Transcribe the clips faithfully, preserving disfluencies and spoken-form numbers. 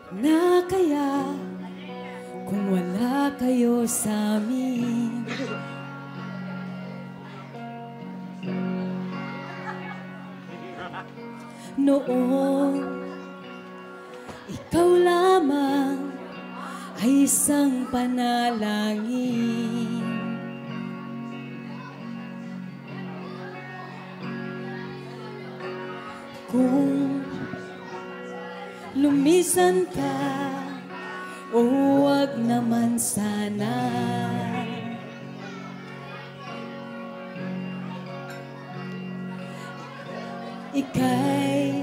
na kaya kung wala kayo sa amin. Noong ikaw lamang ay isang panalangin. Kung lumisan ka, o wag naman sana. Ika'y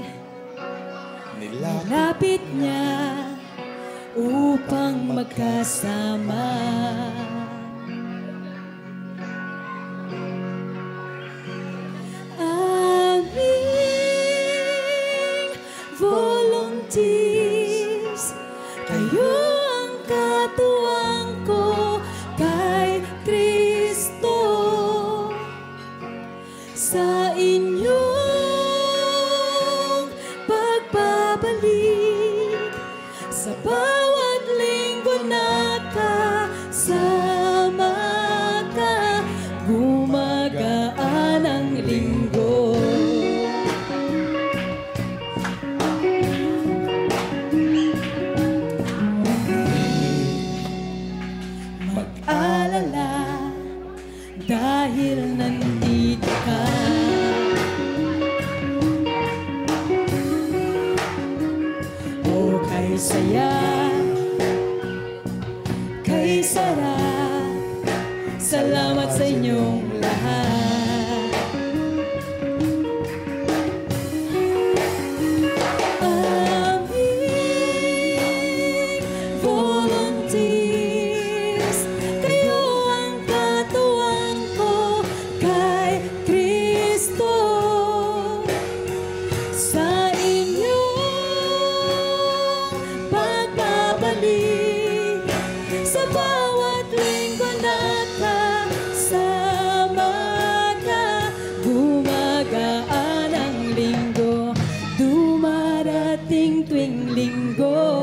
nilapit niya upang magkasama. Aming volunteers, kayo ang katuwang ko kay Kristo. Sa inyong pagbabalik, sa bawat linggo nakasama ka, gumagaan ang linggo. Mag-alala dahil nandito ka. O kay saya, kay sarap, salamat sa inyong lahat. Aming volunteers, kayo ang katuwang ko kay Kristo. Sa inyong pagbabalik, sa bawat linggo nakasama ka, gumagaan ang linggo, dumarating tuwing linggo.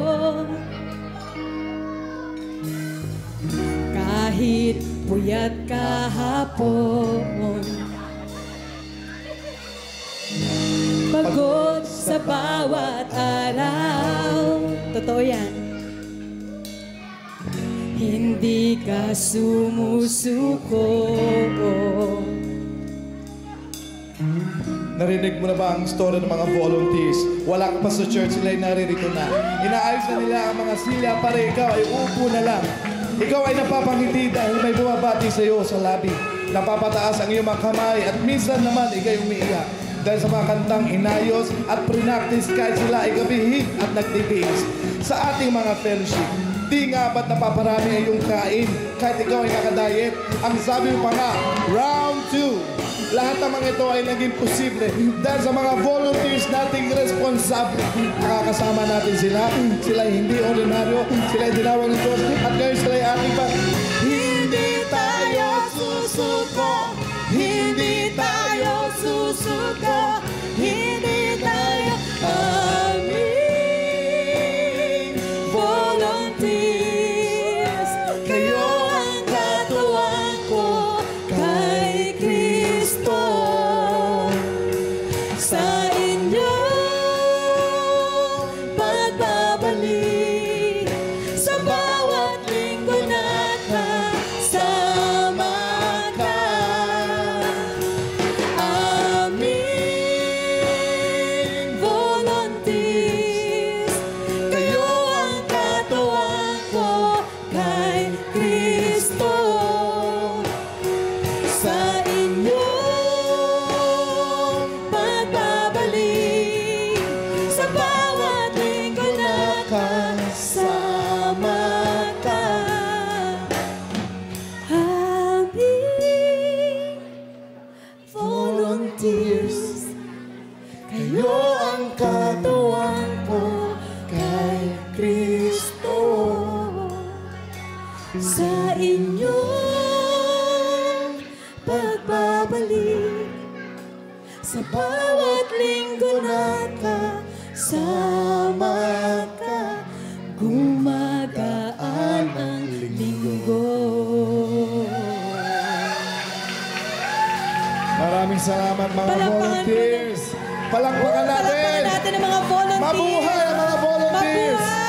Kahit puyat kahapon, pagod sa bawat araw, totoo yan, hindi ka sumusuko. Narinig mo na ba ang story ng mga volunteers? Wala ka pa sa church, sila'y naririto na. Inaayos na nila ang mga silya para ikaw ay upo na lang. Ikaw ay napapangiti dahil may bumabati sa iyo sa labi. Napapataas ang iyong mga kamay at minsan naman ikay umiiyak. Dahil sa mga kantang inayos at pre-practice kahit sila ay gabihig at nagtitiis. Sa ating mga fellowship, di nga ba't napaparami ay yung kain kahit ikaw ay nakadiet? Ang sabi mo pa nga, round two. Lahat ng mga ito ay naging posible dahil sa mga volunteers nating responsable. Nakakasama natin sila. Sila ay hindi ordinaryo. Sila ay dinawag ng Diyos. At ngayon sila ay ating pa. Hindi tayo susuko. Hindi tayo susuko. Hindi tayo aming volunteers. Kayo ang katuwang ko kay Kristo. Sa inyong pagbabalik, sa bawat linggo nakasama ka. Aming volunteers, kayo ang katuwang ko kay Kristo. Sa inyong pagbabalik, sa bawat linggo nakasama ka. Aming volunteers, kayo ang katuwang ko kay Kristo. Sa inyong pagbabalik, sa bawat linggo nakasama ka, salamat mga Palakpakan volunteers. Palakpakan natin. Palakpakan natin ang mga volunteers. Mabuhay ang mga volunteers. Mabuhay!